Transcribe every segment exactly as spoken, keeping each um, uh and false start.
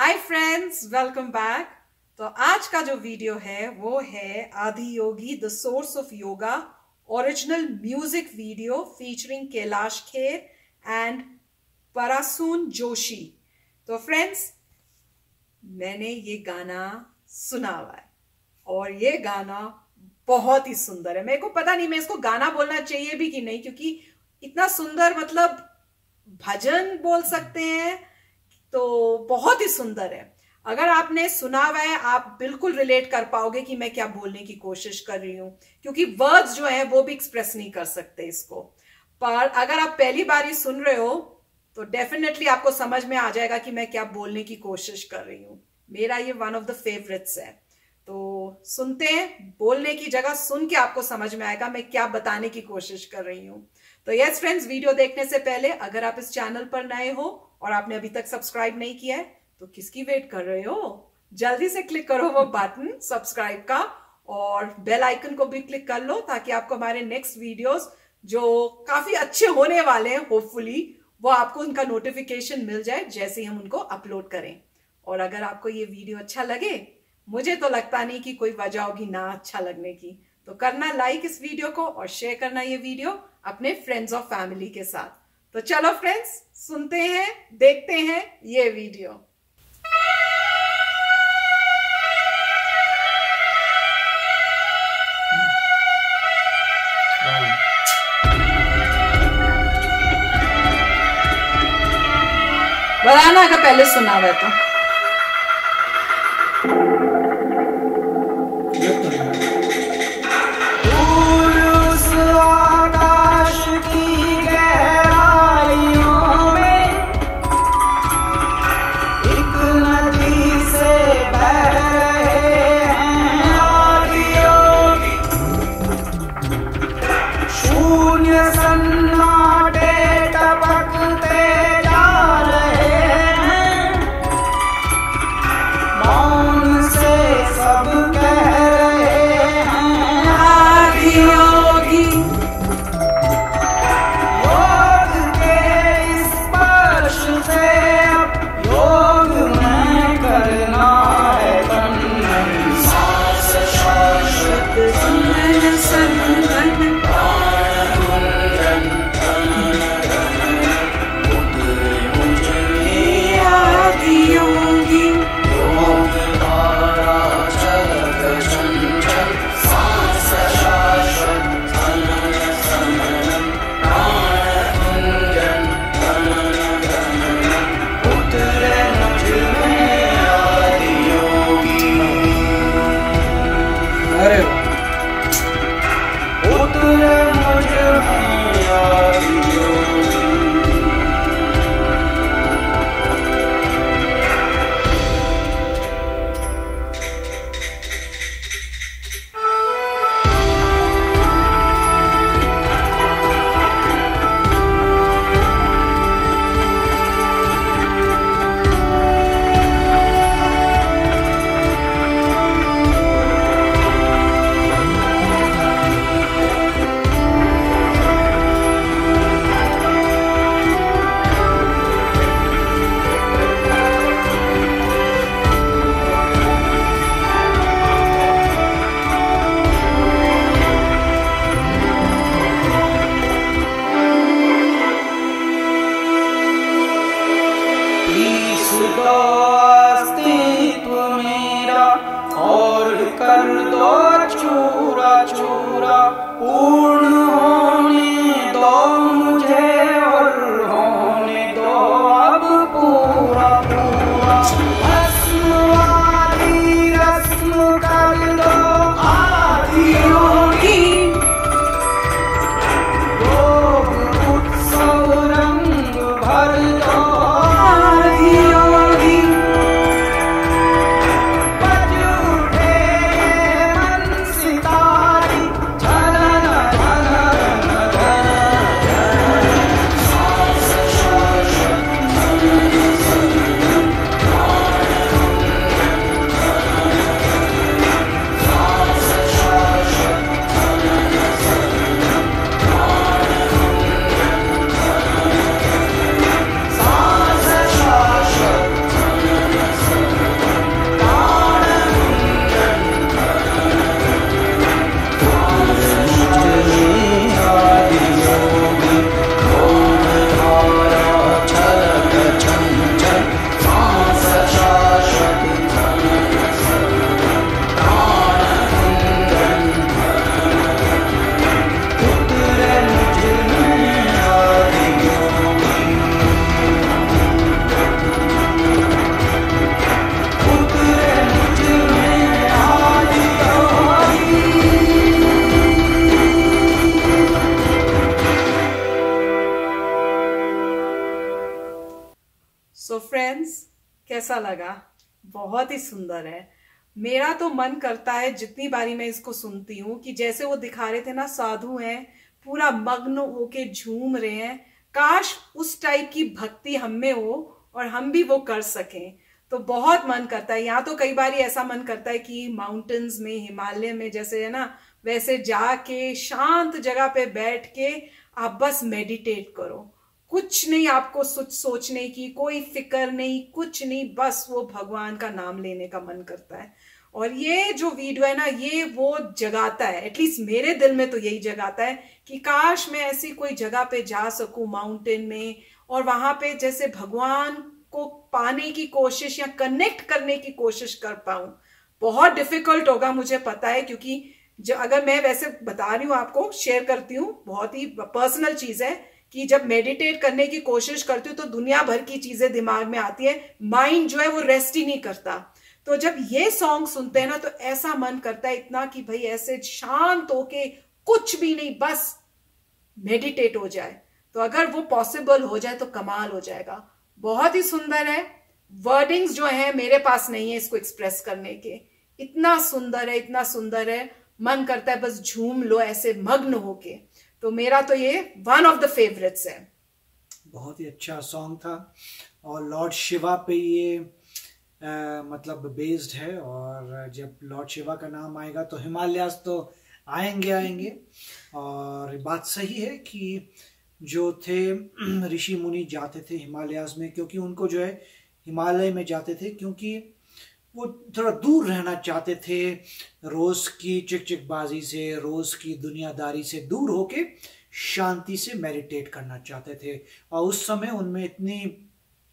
Hi friends, welcome back. तो आज का जो वीडियो है वो है Adi Yogi the source of yoga original music video featuring Kailash Kher and Prasoon Joshi. तो फ्रेंड्स, मैंने ये गाना सुना हुआ है और ये गाना बहुत ही सुंदर है। मेरे को पता नहीं मैं इसको गाना बोलना चाहिए भी कि नहीं, क्योंकि इतना सुंदर, मतलब भजन बोल सकते हैं, तो बहुत ही सुंदर है। अगर आपने सुना हुआ है आप बिल्कुल रिलेट कर पाओगे कि मैं क्या बोलने की कोशिश कर रही हूं, क्योंकि वर्ड्स जो है वो भी एक्सप्रेस नहीं कर सकते इसको। पर अगर आप पहली बार ही सुन रहे हो तो डेफिनेटली आपको समझ में आ जाएगा कि मैं क्या बोलने की कोशिश कर रही हूं। मेरा ये वन ऑफ द फेवरेट्स है। तो सुनते हैं, बोलने की जगह सुन के आपको समझ में आएगा मैं क्या बताने की कोशिश कर रही हूं। तो यस फ्रेंड्स, वीडियो देखने से पहले अगर आप इस चैनल पर नए हो और आपने अभी तक सब्सक्राइब नहीं किया है तो किसकी वेट कर रहे हो? जल्दी से क्लिक करो वो बटन सब्सक्राइब का और बेल आइकन को भी क्लिक कर लो, ताकि आपको हमारे नेक्स्ट वीडियोस जो काफी अच्छे होने वाले हैं होपफुली, वो आपको उनका नोटिफिकेशन मिल जाए जैसे ही हम उनको अपलोड करें। और अगर आपको ये वीडियो अच्छा लगे, मुझे तो लगता नहीं कि कोई वजह होगी ना अच्छा लगने की, तो करना लाइक इस वीडियो को और शेयर करना ये वीडियो अपने फ्रेंड्स और फैमिली के साथ। तो चलो फ्रेंड्स, सुनते हैं, देखते हैं ये वीडियो। बनाना का पहले सुना हुआ तो अस्तित्व मेरा और कर दो चूरा चूरा, पूर्ण होने दो मुझे और होने दो अब पूरा पूरा। रस्म वाली रस्म कर दो आदि योगी, योग उत्सव रंग भर दो आदि योगी। बज उठे मन सितारी, झलना कैसा लगा? बहुत ही सुंदर है। मेरा तो मन करता है जितनी बारी मैं इसको सुनती हूँ कि जैसे वो दिखा रहे थे ना, साधु हैं पूरा मग्न होके झूम रहे हैं, काश उस टाइप की भक्ति हम में हो और हम भी वो कर सकें। तो बहुत मन करता है। यहाँ तो कई बार ऐसा मन करता है कि माउंटेन्स में, हिमालय में जैसे है ना, वैसे जाके शांत जगह पे बैठ के आप बस मेडिटेट करो, कुछ नहीं आपको सोच सोचने की, कोई फिक्र नहीं, कुछ नहीं, बस वो भगवान का नाम लेने का मन करता है। और ये जो वीडियो है ना, ये वो जगाता है, एटलीस्ट मेरे दिल में तो यही जगाता है कि काश मैं ऐसी कोई जगह पे जा सकूं माउंटेन में, और वहां पे जैसे भगवान को पाने की कोशिश या कनेक्ट करने की कोशिश कर पाऊं। बहुत डिफिकल्ट होगा मुझे पता है, क्योंकि जो अगर मैं वैसे बता रही हूँ आपको, शेयर करती हूँ, बहुत ही पर्सनल चीज है कि जब मेडिटेट करने की कोशिश करती हूँ तो दुनिया भर की चीजें दिमाग में आती है, माइंड जो है वो रेस्ट ही नहीं करता। तो जब ये सॉन्ग सुनते हैं ना तो ऐसा मन करता है इतना कि भाई ऐसे शांत होके कुछ भी नहीं, बस मेडिटेट हो जाए। तो अगर वो पॉसिबल हो जाए तो कमाल हो जाएगा। बहुत ही सुंदर है। वर्डिंग्स जो है मेरे पास नहीं है इसको एक्सप्रेस करने के, इतना सुंदर है, इतना सुंदर है, मन करता है बस झूम लो ऐसे मग्न होके। तो मेरा तो ये वन ऑफ द फेवरेट्स है। बहुत ही अच्छा सॉन्ग था और लॉर्ड शिवा पे ये आ, मतलब बेस्ड है, और जब लॉर्ड शिवा का नाम आएगा तो हिमालयास तो आएंगे आएंगे। और बात सही है कि जो थे ऋषि मुनि जाते थे हिमालयास में, क्योंकि उनको जो है हिमालय में जाते थे क्योंकि वो थोड़ा दूर रहना चाहते थे रोज की चिकचिकबाजी से, रोज की दुनियादारी से दूर होके शांति से मेडिटेट करना चाहते थे। और उस समय उनमें इतनी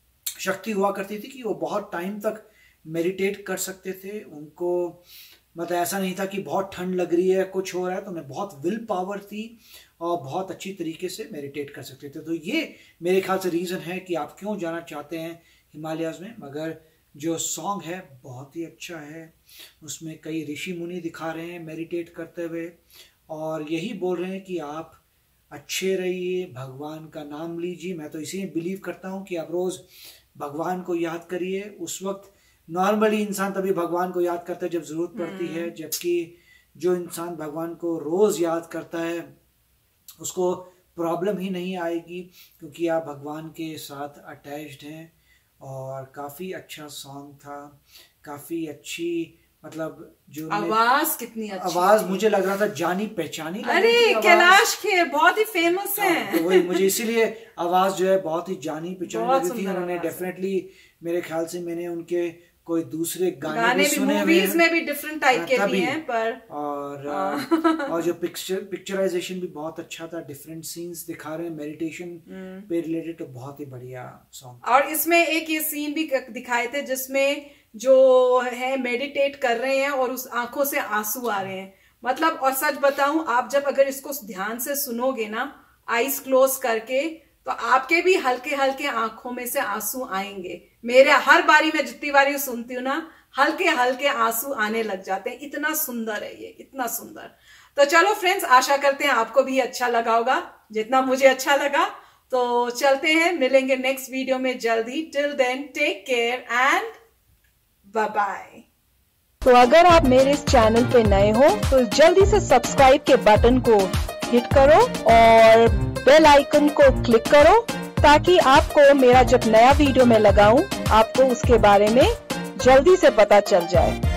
शक्ति हुआ करती थी कि वो बहुत टाइम तक मेडिटेट कर सकते थे। उनको मतलब ऐसा नहीं था कि बहुत ठंड लग रही है, कुछ हो रहा है, तो उन्हें बहुत विल पावर थी और बहुत अच्छी तरीके से मेडिटेट कर सकते थे। तो ये मेरे ख्याल से रीज़न है कि आप क्यों जाना चाहते हैं हिमालयाज में। मगर जो सॉन्ग है बहुत ही अच्छा है, उसमें कई ऋषि मुनि दिखा रहे हैं मेडिटेट करते हुए, और यही बोल रहे हैं कि आप अच्छे रहिए, भगवान का नाम लीजिए। मैं तो इसी में बिलीव करता हूँ कि आप रोज़ भगवान को याद करिए। उस वक्त नॉर्मली इंसान तभी भगवान को याद करता है जब ज़रूरत पड़ती है, जबकि जो इंसान भगवान को रोज़ याद करता है उसको प्रॉब्लम ही नहीं आएगी, क्योंकि आप भगवान के साथ अटैच्ड हैं। और काफ़ी अच्छा सॉन्ग था, काफ़ी अच्छी, मतलब जो आवाज कितनी अच्छी, आवाज मुझे लग रहा था जानी पहचानी। अरे कैलाश खेर बहुत ही फेमस है। तो वही मुझे इसीलिए आवाज जो है बहुत ही जानी पहचानी लगी थी। उन्होंने डेफिनेटली मेरे ख्याल से मैंने उनके कोई दूसरे गाने, गाने भी सुने, मूवीज में भी डिफरेंट टाइप के भी हैं, पर और और जो पिक्चर पिक्चराइजेशन भी बहुत अच्छा था, डिफरेंट सीन्स दिखा रहे हैं मेडिटेशन पे रिलेटेड, तो बहुत ही बढ़िया सॉन्ग। और इसमें एक ये सीन भी दिखाए थे जिसमें जो है मेडिटेट कर रहे हैं और उस आंखों से आंसू आ रहे हैं। मतलब और सच बताऊं, आप जब अगर इसको ध्यान से सुनोगे ना, आईज क्लोज करके, तो आपके भी हल्के हल्के आंखों में से आंसू आएंगे। मेरे हर बारी में जितनी बारी सुनती हूँ ना, हल्के हल्के आंसू आने लग जाते हैं। इतना सुंदर है ये, इतना सुंदर। तो चलो फ्रेंड्स, आशा करते हैं आपको भी अच्छा लगा होगा जितना मुझे अच्छा लगा। तो चलते हैं, मिलेंगे नेक्स्ट वीडियो में जल्दी। Till then take care and bye bye. तो अगर आप मेरे इस चैनल पे नए हो तो जल्दी से सब्सक्राइब के बटन को हिट करो और बेल आइकन को क्लिक करो, ताकि आपको मेरा जब नया वीडियो मैं लगाऊं आपको उसके बारे में जल्दी से पता चल जाए।